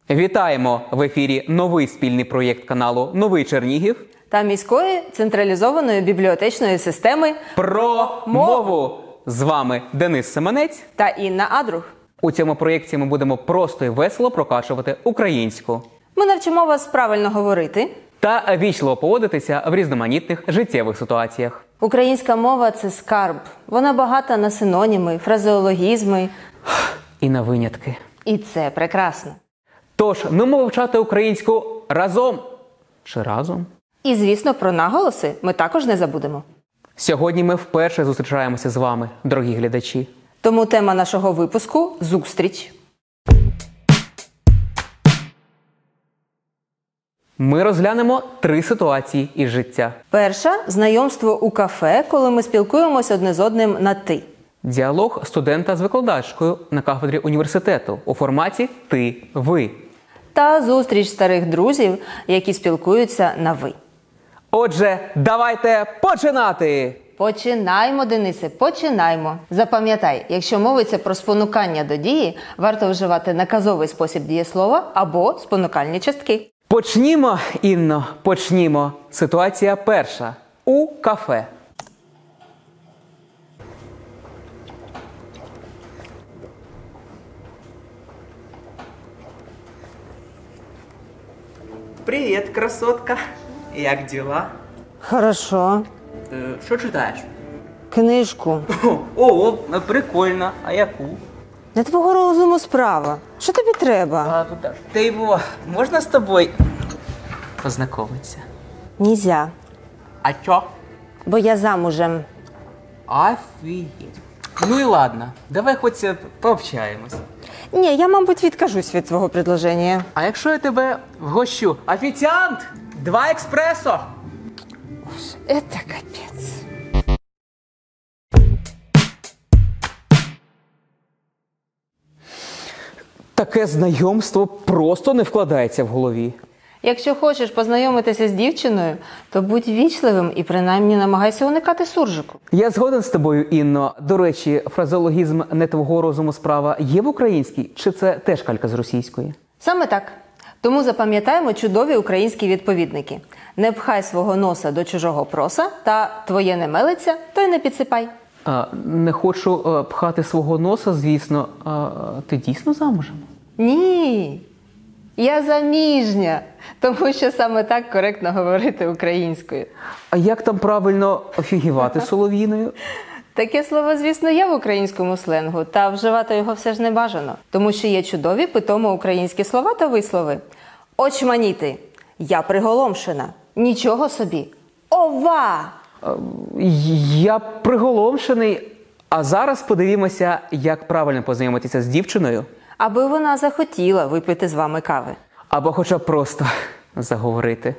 Вітаємо! В ефірі новий спільний проєкт каналу «Новий Чернігів» та міської централізованої бібліотечної системи про мову. З вами Денис Семенець та Інна Адрух. У цьому проєкті ми будемо просто і весело прокачувати українську. Ми навчимо вас правильно говорити Та вічливо поводитися в різноманітних життєвих ситуаціях. Українська мова – це скарб. Вона багата на синоніми, фразеологізми. І на винятки. І це прекрасно. Тож, нумо вивчати українську разом. Чи разом? І, звісно, про наголоси ми також не забудемо. Сьогодні ми вперше зустрічаємося з вами, дорогі глядачі. Тому тема нашого випуску – зустріч. Ми розглянемо 3 ситуації із життя. Перша – знайомство у кафе, коли ми спілкуємося одне з одним на «ти». Діалог студента з викладачкою на кафедрі університету у форматі «ти-ви». Та зустріч старих друзів, які спілкуються на «ви». Отже, давайте починати! Починаймо, Денисе, починаймо. Запам'ятай, якщо мовиться про спонукання до дії, варто вживати наказовий спосіб дієслова або спонукальні частки. Почнімо, Інно, почнімо. Ситуація перша. У кафе. Привіт, красотка. Як діла? Хорошо. Що читаєш? Книжку. О, прикольно. А яку? Не твого розуму справа. Що тобі треба? Та його, можна з тобою познайомитися? Нельзя, А чо? бо я замужем. Офігеть. Ну і ладно, давай хоч пообщаємось. Ні, я, мабуть, відкажусь від свого предложення. А якщо я тебе вгощу? Офіціант! 2 експресо! Это капець. Таке знайомство просто не вкладається в голові. Якщо хочеш познайомитися з дівчиною, то будь вічливим і принаймні намагайся уникати суржику. Я згоден з тобою, Інно. До речі, фразеологізм «не твого розуму справа» є в українській, чи це теж калька з російської? Саме так. Тому запам'ятаємо чудові українські відповідники. Не пхай свого носа до чужого проса та твоє не мелиться, то й не підсипай. Не хочу пхати свого носа, звісно. Ти дійсно замужем? Ні, я заміжня, тому що саме так коректно говорити українською. А як там правильно офігівати солов'їною? Таке слово, звісно, є в українському сленгу, та вживати його все ж не бажано. Тому що є чудові питомо українські слова та вислови. Очманіти. Я приголомшена. Нічого собі. Ова! Я приголомшений. А зараз подивімося, як правильно познайомитися з дівчиною. Аби вона захотіла випити з вами кави. Або хоча б просто заговорити.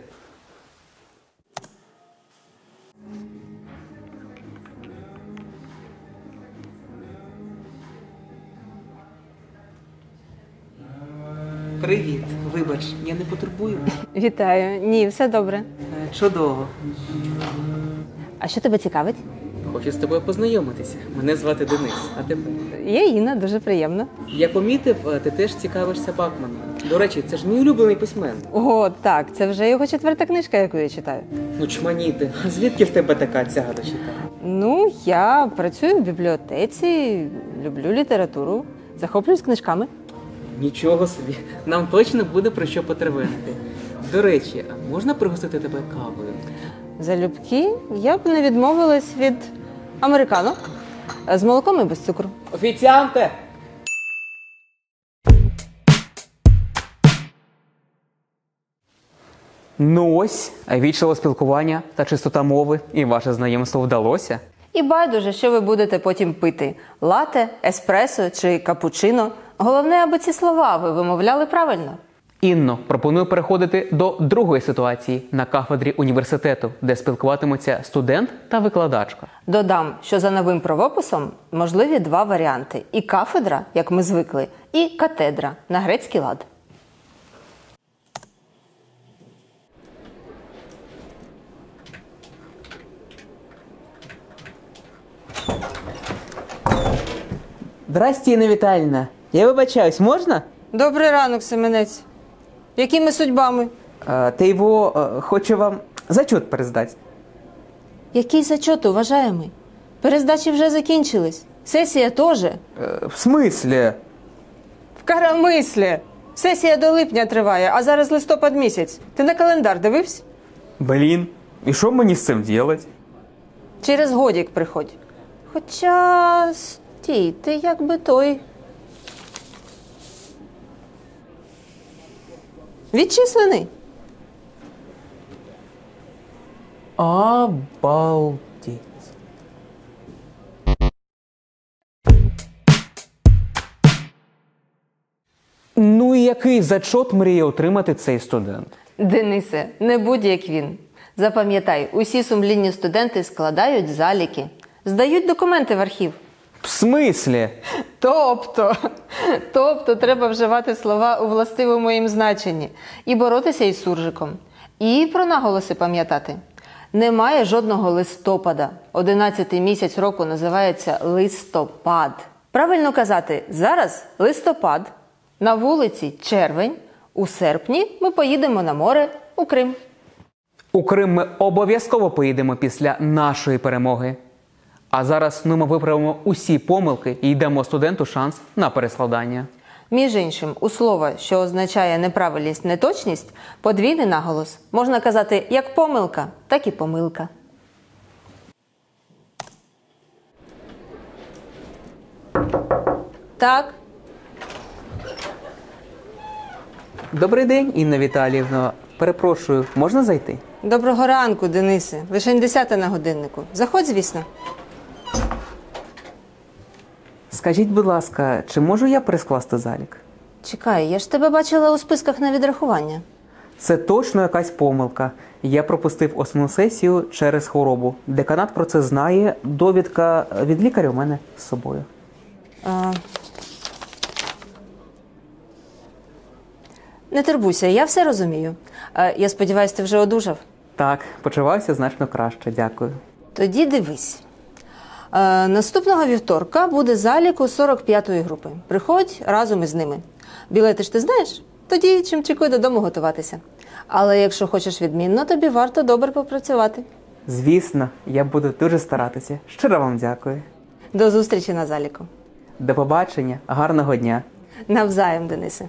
Привіт, вибач, я не потурбую. Вітаю. Ні, все добре. Чудово. А що тебе цікавить? Хочу з тобою познайомитися. Мене звати Денис, а тебе? Я Інна, дуже приємно. Я помітив, ти теж цікавишся Бакманом. До речі, це ж мій улюблений письменник. О, так, це вже його 4-та книжка, яку я читаю. Ну, чманіти, звідки в тебе така тяга до читання? Ну, я працюю в бібліотеці, люблю літературу, захоплююсь книжками. Нічого собі, нам точно буде про що потервенити. До речі, а можна пригостити тебе кавою? Залюбки я б не відмовилась від американо з молоком і без цукру. Офіціанте! Ну ось, вічливе спілкування та чистота мови, і ваше знайомство вдалося. І байдуже, що ви будете потім пити – лате, еспресо чи капучино. Головне, аби ці слова ви вимовляли правильно. Інно, пропоную переходити до другої ситуації на кафедрі університету, де спілкуватимуться студент та викладачка. Додам, що за новим правописом можливі 2 варіанти – і кафедра, як ми звикли, і катедра на грецький лад. Здрасте, Інна Віталіївна. Я вибачаюсь, можна? Добрий ранок, Семенець. Якими судьбами? Ты его хоче вам зачет пересдать. Який зачет, уважаємий? Перездачі вже закінчились. Сесія теж. В смысле? В коромислі. Сесія до липня триває, а зараз листопад місяць. Ти на календар дивився? Блин, и что мне с этим делать? Через годік приходь. Хоча, стій, ти якби той. Відчислений. Обалдеть. Ну і який зачот мріє отримати цей студент? Денисе, не будь як він. Запам'ятай, усі сумлінні студенти складають заліки, здають документи в архів. В смислі? Тобто треба вживати слова у властивому їм значенні і боротися із суржиком. І про наголоси пам'ятати. Немає жодного листопада. 11-й місяць року називається листопад. Правильно казати, зараз листопад, на вулиці червень, у серпні ми поїдемо на море у Крим. У Крим ми обов'язково поїдемо після нашої перемоги. А зараз ми виправимо усі помилки і йдемо студенту шанс на перескладання. Між іншим, у слова, що означає неправильність, неточність, подвійний наголос можна казати як помилка, так і помилка. Так, Добрий день, Інна Віталіївна. Перепрошую, можна зайти? доброго ранку, Денисе. Лише 10 на годиннику. Заходь, звісно. Скажіть, будь ласка, чи можу я перескласти залік? Чекай, я ж тебе бачила у списках на відрахування. Це точно якась помилка. Я пропустив основну сесію через хворобу. Деканат про це знає. Довідка від лікаря у мене з собою. Не турбуйся, я все розумію. Я сподіваюся, ти вже одужав. Так, почуваюся значно краще, дякую. Тоді дивись. Наступного вівторка буде залік у 45-ї групи. Приходь разом із ними. Білети ж ти знаєш? Тоді чимчикуй додому готуватися. Але якщо хочеш відмінно, тобі варто добре попрацювати. Звісно, я буду дуже старатися. Щиро вам дякую. До зустрічі на заліку. До побачення, гарного дня. Навзаєм, Денисе.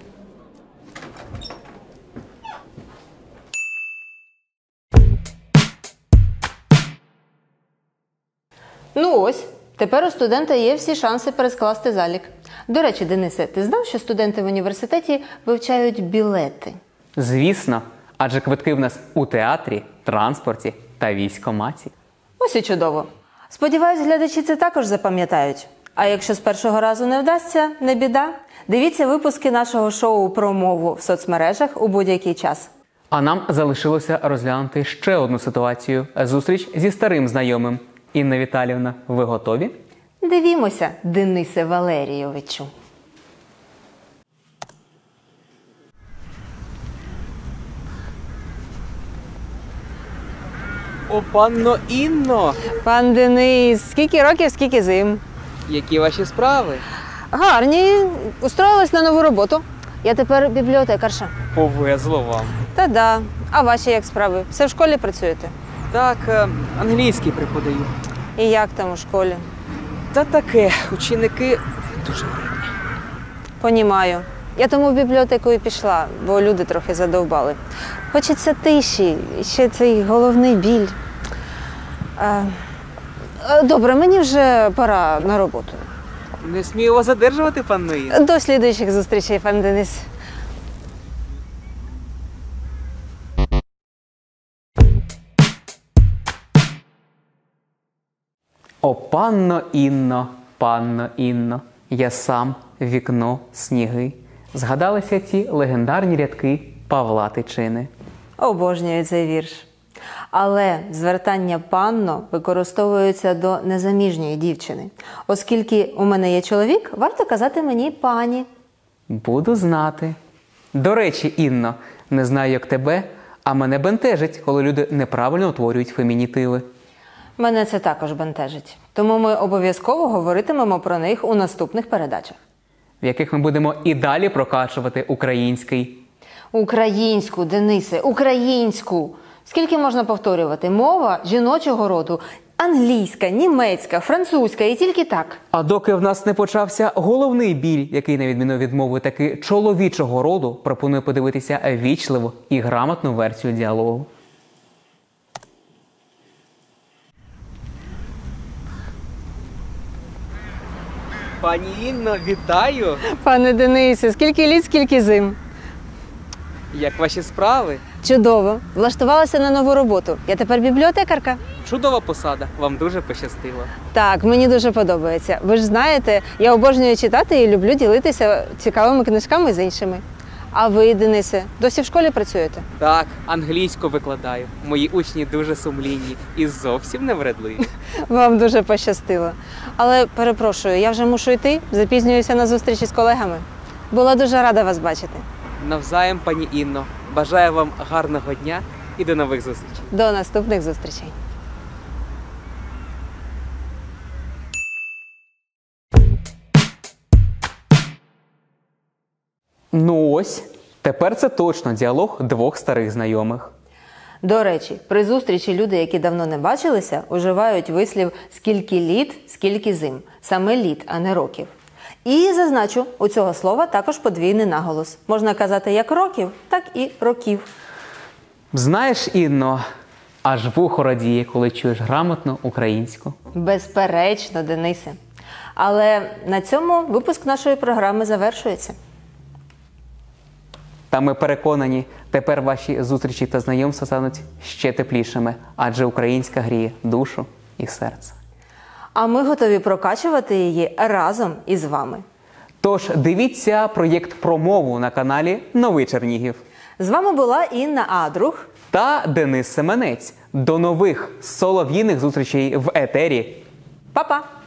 Ну ось, тепер у студента є всі шанси перескласти залік. До речі, Денисе, ти знав, що студенти в університеті вивчають білети? Звісно, адже квитки в нас у театрі, транспорті та військкоматі. Ось і чудово. Сподіваюсь, глядачі це також запам'ятають. А якщо з першого разу не вдасться, не біда. Дивіться випуски нашого шоу про мову в соцмережах у будь-який час. А нам залишилося розглянути ще одну ситуацію – зустріч зі старим знайомим. Інна Віталіївна, ви готові? Дивімося, Денисе Валерійовичу. О, панно Інно! Пан Денис, скільки років, скільки зим. Які ваші справи? Гарні, устроїлась на нову роботу. Я тепер бібліотекарша. Повезло вам. Та-да. А ваші як справи? Все в школі працюєте? Так, англійський преподаю. І як там у школі? Та таке, ученики дуже вредні. Понімаю. Я тому в бібліотеку і пішла, бо люди трохи задовбали. Хочеться тиші, і ще цей головний біль. Добре, мені вже пора на роботу. Не смію вас задержувати, панно Інно. До слідуючих зустрічей, пан Денис. О, панно Інно, я сам, вікно, сніги. Згадалися ці легендарні рядки Павла Тичини. Обожнюю цей вірш. Але звертання «панно» використовується до незаміжньої дівчини. Оскільки у мене є чоловік, варто казати мені «пані». Буду знати. До речі, Інно, не знаю, як тебе, а мене бентежить, коли люди неправильно утворюють фемінітиви. Мене це також бентежить. Тому ми обов'язково говоритимемо про них у наступних передачах. В яких ми будемо і далі прокачувати український. Українську, Денисе, українську. Скільки можна повторювати? Мова жіночого роду. Англійська, німецька, французька і тільки так. А доки в нас не почався головний біль, який, на відміну від мови таки чоловічого роду, пропоную подивитися вічливу і грамотну версію діалогу. Пані Інно, вітаю! Пане Денисе, скільки літ, скільки зим. Як ваші справи? Чудово. Влаштувалася на нову роботу. Я тепер бібліотекарка. Чудова посада, вам дуже пощастило. Так, мені дуже подобається. Ви ж знаєте, я обожнюю читати і люблю ділитися цікавими книжками з іншими. А ви, Денисе, досі в школі працюєте? Так, англійську викладаю. Мої учні дуже сумлінні і зовсім не вредливі. Вам дуже пощастило. Але перепрошую, я вже мушу йти, запізнююся на зустрічі з колегами. Була дуже рада вас бачити. Навзаєм, пані Інно. Бажаю вам гарного дня і до нових зустрічей. До наступних зустрічей. Ну ось, тепер це точно діалог двох старих знайомих. До речі, при зустрічі люди, які давно не бачилися, уживають вислів «скільки літ, скільки зим». Саме літ, а не років. І зазначу, у цього слова також подвійний наголос. Можна казати як років, так і років. Знаєш, Інно, аж вухо радіє, коли чуєш грамотну українську. Безперечно, Денисе. Але на цьому випуск нашої програми завершується. Та ми переконані, тепер ваші зустрічі та знайомства стануть ще теплішими, адже українська гріє душу і серце. А ми готові прокачувати її разом із вами. Тож дивіться проєкт про мову на каналі Новий Чернігів. З вами була Інна Адрух. Та Денис Семенець. До нових солов'їних зустрічей в етері. Па-па!